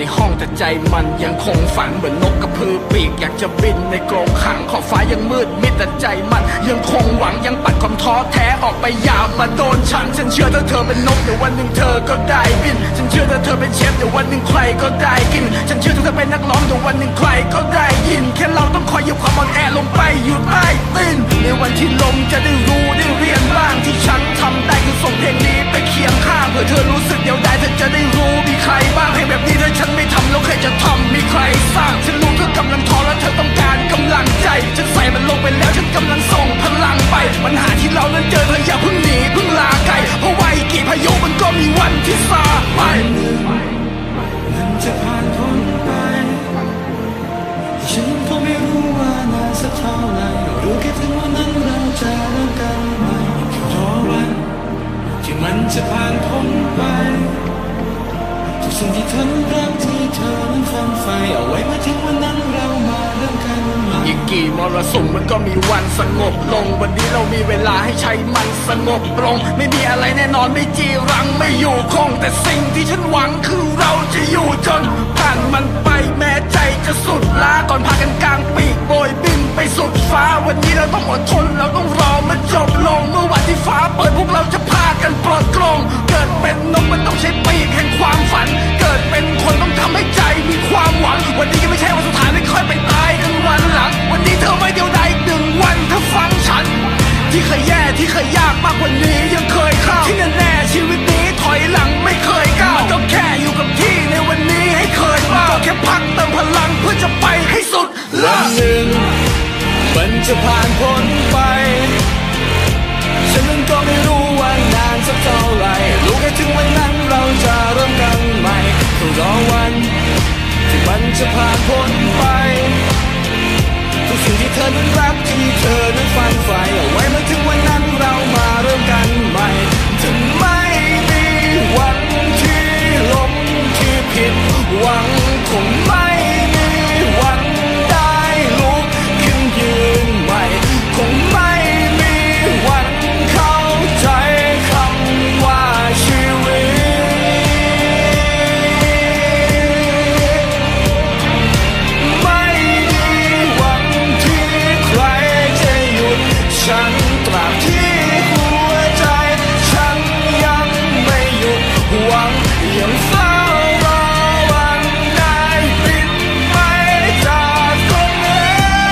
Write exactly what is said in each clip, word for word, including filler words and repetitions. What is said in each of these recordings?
ในห้องแต่ใจมันยังคงฝันเหมือนนกกระพือปีกอยากจะบินในกรงขังขอบฟ้ายังมืดมิดแต่ใจมันยังคงหวังยังปัดความท้อแท้ออกไปยามมาโดนฉันฉันเชื่อถ้าเธอเป็นนกเดี๋ยววันหนึ่งเธอก็ได้บินฉันเชื่อถ้าเธอเป็นเชฟเดี๋ยววันหนึ่งใครก็ได้กินฉันเชื่อถ้าเธอเป็นนักร้องเดี๋ยววันหนึ่งใครก็ได้ยินแค่เราต้องคอยหยิบความอ่อนแอลงไปอยู่ใต้ตีนในวันที่ลมจะได้รู้ได้เรียนบ้างที่ฉันทำได้คือส่งเพลงนี้ไปเคียงข้างเพื่อเธอรู้สึกเดียวดายเธอจะได้รู้มีใครบ้างเพลงแบบนี้ถ้าฉันไม่ทำแล้วใครจะทำมีใครสร้างฉันรู้เธอกำลังท้อและเธอต้องการกำลังใจฉันใส่มันลงไปแล้วฉันกำลังส่งพลังไปปัญหาที่เรานั้นเจอเธออย่าเพิ่งหนีเพิ่งลาไกลเพราะว่าอีกกี่พายุมันก็มีวันที่ซาไปมันจะผ่านพ้นไปฉันก็ไม่รู้ว่านานสักเท่าไหร่รู้แค่ถึงวันนั้นเราจะเริ่มกันใหม่รอวันที่มันจะผ่านพ้นไปทุกสิ่งที่เธอรักที่เธอนั้นฝันใฝ่เอาไว้มาถึงวันนั้นเรามาเริ่มกันใหม่อีกกี่มรสุมมันก็มีวันสงบลงวันนี้เรามีเวลาให้ใช้มันสงบลงไม่มีอะไรแน่นอนไม่จีรังไม่อยู่คงแต่สิ่งที่ฉันหวังคือเราจะอยู่จนผ่านมันไปแม้ใจจะสุดล้าก่อนพากันกลางปีกโบยบินไปสุดฟ้าวันนี้เราต้องอดทนเราต้องรอมันจบลงเมื่อวันที่ฟ้าเปิดพวกเราจะพากันปลดกลงเกิดเป็นนกมันต้องใช้ปีกแห่งความฝันเกิดเป็นคนต้องทำให้ใจมีความหวังวันนี้ยังไม่ใช่วันสุดท้ายไม่ค่อยไปตายกันวันหลังวันนี้เธอไม่เดียวดายอีกหนึ่งวันเธอฟังฉันที่เคยแย่ที่เคยยากมากกว่านี้ยังเคยเข้าที่แน่ๆชีวิตนี้ถอยหลังไม่เคยก้าวมันก็แค่อยู่กับที่ในวันนี้ให้เคยบ้างก็แค่พักเติมพลังเพื่อจะไปให้สุดวันหนึ่งมันจะผ่านพ้นไปฉันนั้นก็ไม่รู้ว่านานสักเท่าไหร่รู้แค่ถึงวันนั้นเราจะเริ่มกันใหม่ต้องรอวันที่มันจะผ่านพ้นไปทุกสิ่งที่เธอนั้นรักที่เธอนั้นฝันใฝ่เอาไว้มาถึงวันนั้นเรามาเริ่มกันใหม่จะไม่มีวันที่ล้มที่ผิดหวังคงไม่มีวันได้ลุกขึ้นยืนใหม่คงไม่มีวันเข้าใจคำว่าชีวิตไม่มีวันที่ใครจะหยุดฉันตราบที่หัวใจฉันยังไม่หยุดหวังยังเฝ้ารอวันได้บินไปจากตรงนี้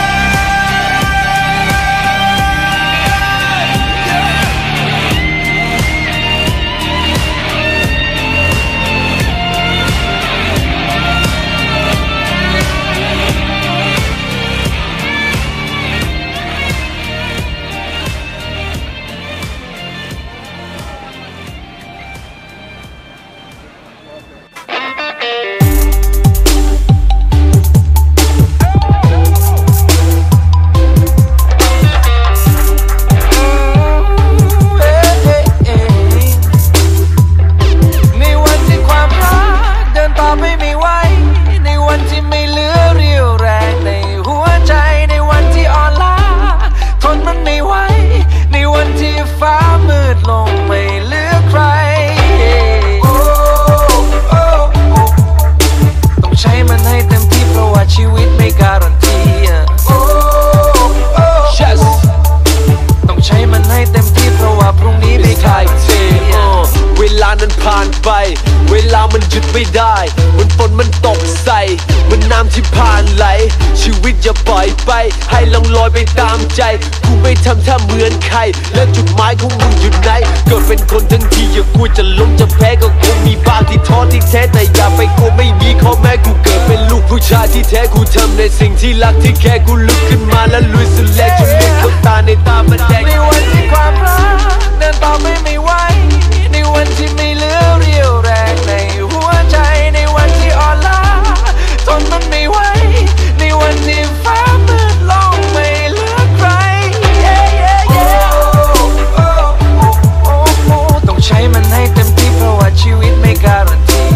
เวลามันหยุดไม่ได้มันฝนมันตกใส่มันน้ำที่ผ่านไหลชีวิตอย่าปล่อยไปให้ล่องลอยไปตามใจกูไม่ทำท่าเหมือนใครแล้วจุดหมายของมึงอยู่ไหนเกิดเป็นคนทั้งทีอย่ากลัวจะล้มจะแพ้ก็คงมีบ้างที่ท้อที่แท้แต่อย่าไปกลัวไม่มีข้อแม้กูเกิดเป็นลูกผู้ชายที่แท้กูทำในสิ่งที่รักที่แค่กูลุกขึ้นมาแล้วลุยสุดแรงจนเลือดเข้าตาในตามันแดงในวันที่ความรักเดินต่อไม่ไม่ไหวในวันที่ไม่เหลือเรี่ยวแรงในหัวใจในวันที่อ่อนล้าทนมันไม่ไหวในวันที่ฟ้ามืดลงไม่เหลือใคร yeah, yeah, yeah. ต้องใช้มันให้เต็มที่เพราะว่าชีวิตไม่การันตี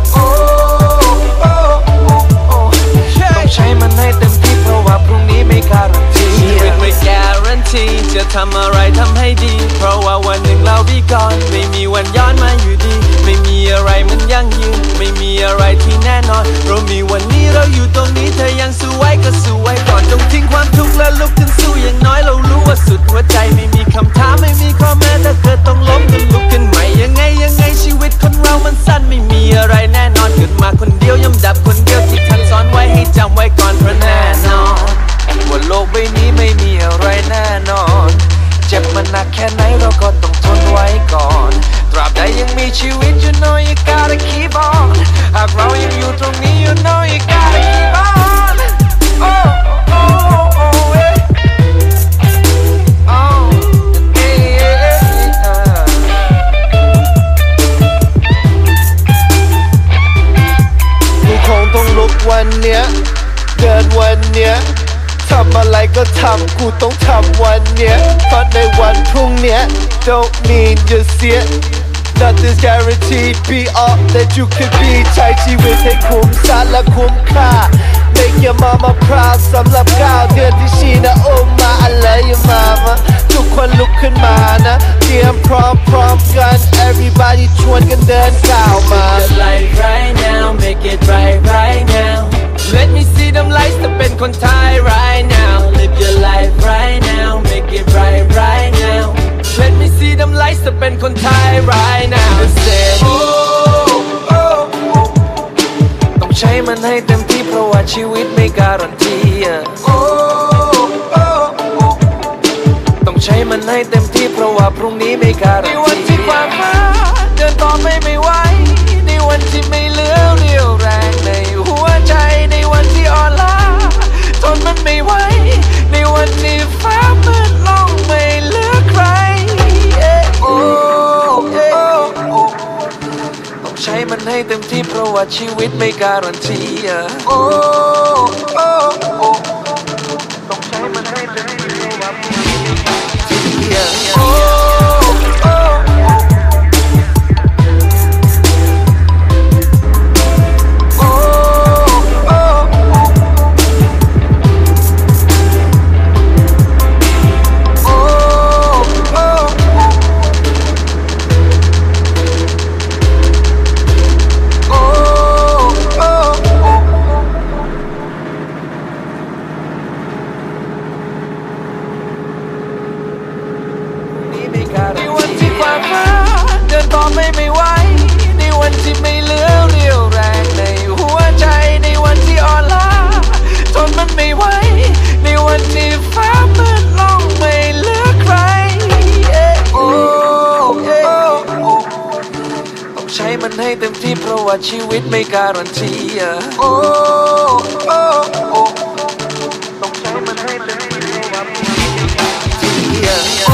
ต้องใช้มันให้เต็มที่เพราะว่าพรุ่งนี้ไม่การันตีชีวิตไม่การันตีจะทำอะไรทำให้ดีเพราะว่าวันหนึ่งเราbe goneไม่มีวันย้อนมาอยู่ดีไม่มีอะไรมันยั่งยืนไม่มีอะไรที่แน่นอนเรามีวันนี้เราอยู่ตรงนี้เธอยังสู้ไว้ก็สู้ไว้ก่อนจงทิ้งความทุกข์และลุกขึ้นสู้อย่างน้อยเรารู้ว่าสุดหัวใจไม่มีคำถามไม่มีข้อแม้ถ้าเกิดต้องล้มก็ลุกขึ้นใหม่ยังไงยังไงชีวิตคนเรามันสั้นไม่มีอะไรแน่นอนเกิดมาคนเดียวย่อมดับคนเดียวที่ท่านสอนไว้ให้จำไว้ก่อนเพราะแน่นอนว่าโลกใบนี้ไม่มีอะไรแน่นอนเจ็บมันหนักแค่ไหนเราก็ต้องทนไว้ก่อนตราบใดยังมีชีวิต you know you gotta keep on หากเรายังอยู่ตรงนี้ you know you gotta keep on oh oh oh oh yeah oh yeah yeah กูคงต้องลุกวันเนี้ยเดินวันเนี้ยทำอะไรก็ทำกูต้องทำวันเนี้ยเพราะในวันพรุ่งเนี้ย don't mean you see it nothing's guaranteed be all that you could be ใช้ชีวิตให้คุ้มค่าและคุ้มค่า make your mama proud สำหรับก้าวเดือนที่ชีนะโอ้มา I love you mama ทุกคนลุกขึ้นมานะเตรียมพร้อมพร้อมกัน everybody ชวนกันเดินก้าวมา Live your life right now make it right right now Let me see them lights จะเป็นคนไทย right now Live your life right now make it right right now Let me see them lights จะเป็นคนไทย right now Say oh oh oh ต้องใช้มันให้เต็มที่เพราะว่าชีวิตไม่การันตี oh oh oh ต้องใช้มันให้เต็มที่เพราะว่าพรุ่งนี้ไม่การันตีในวันที่ความฝันเดินต่อไม่ไม่ไหวในวันที่ไม่เหลือเรี่ยวแรงในหัวใจในวันที่อ่อนล้าทนมันไม่ไหวในวันที่ฟ้ามืดลงไม่เหลือใครโอ้ต้องใช้มันให้เต็มที่เพราะว่าชีวิตไม่การันตีโอ้ต้องใช้มันให้เต็มที่เพราะว่าชีวิตไม่การันตีโอ้ในวันที่ความฝันเดินต่อไม่ไม่ไหวในวันที่ไม่เหลือเรี่ยวแรงในหัวใจในวันที่อ่อนล้าทนมันไม่ไหวในวันที่ฟ้ามืดลงไม่เหลือใครโอ้ต้องใช้มันให้เต็มที่เพราะว่าชีวิตไม่การันตีโอ้ต้องใช้มันให้เต็มที่เพราะว่าโอ้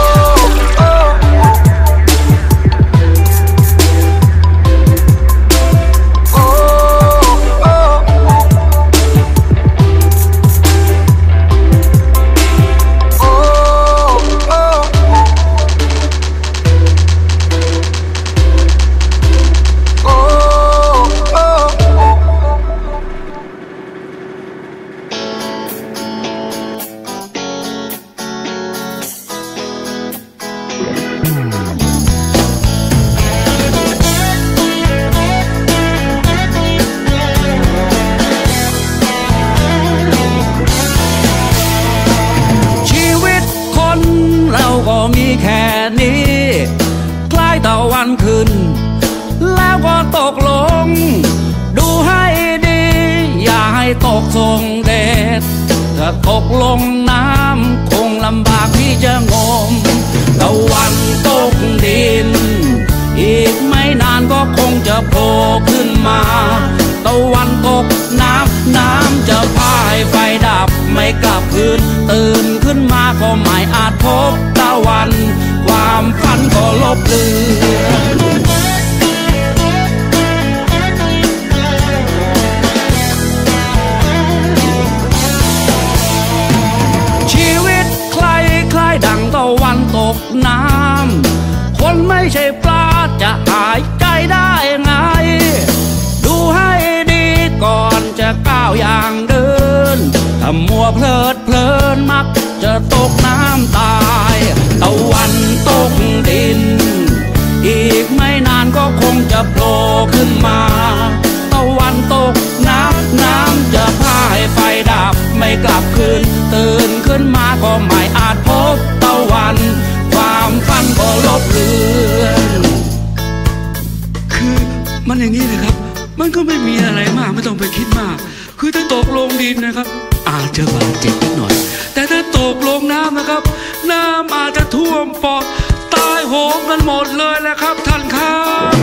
แค่นี้ใกล้ตะวันขึ้นแล้วก็ตกลงดูให้ดีอย่าให้ตกทรงเด็ดถ้าตกลงน้ำคงลำบากที่จะงมตะวันตกดินอีกไม่นานก็คงจะโผล่ขึ้นมาตะวันตกน้ำน้ำจะพาให้ไฟดับไม่กลับคืนตื่นขึ้นมาก็ไม่อาจพบตะวันความฝันก็ลบเลือนชีวิตใครใครดังตะวันตกน้ำคนไม่ใช่ปลาจะหายใจได้ไงดูให้ดีก่อนจะก้าวอย่างเดินถ้ามัวเพลิดเพลินมักจะตกน้ำตายตะวันตกดินอีกไม่นานก็คงจะโผล่ขึ้นมาตะวันตกน้ำน้ำจะพายไฟดับไม่กลับคืนตื่นขึ้นมาก็ไม่อาจพบตะวันความฝันก็ลบเลือนคือมันอย่างนี้นะครับมันก็ไม่มีอะไรมากไม่ต้องไปคิดมากคือถ้าตกลงดินนะครับอาจจะบาดเจ็บนิดหน่อยแต่ถ้าตกลงน้ำนะครับน้ำอาจจะท่วมปอดตายโหงกันหมดเลยแหละครับท่านครับ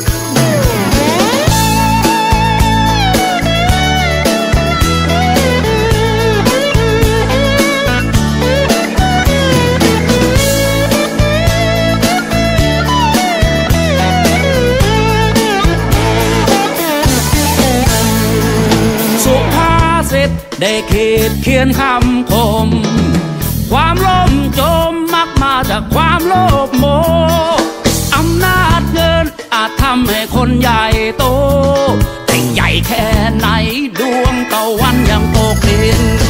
ได้ขีดเขียนคำคมความล่มจมมักมาจากความโลภโมอำนาจเงินอาจทำให้คนใหญ่โตแต่ใหญ่แค่ไหนดวงตะวันยังตกดิน